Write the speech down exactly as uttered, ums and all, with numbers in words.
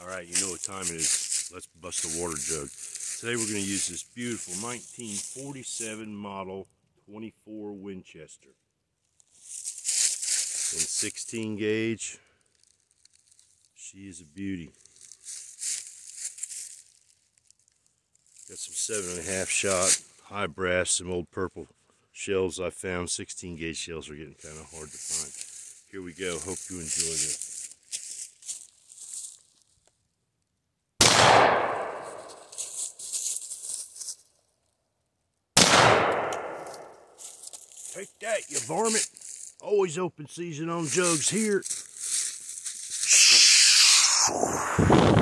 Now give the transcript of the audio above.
Alright, you know what time it is. Let's bust a water jug. Today we're going to use this beautiful nineteen forty-seven model twenty-four Winchester. In sixteen gauge. She is a beauty. Got some seven and a half shot, high brass, some old purple shells I found. sixteen gauge shells are getting kind of hard to find. Here we go. Hope you enjoy this. Take that, you varmint. Always open season on jugs here.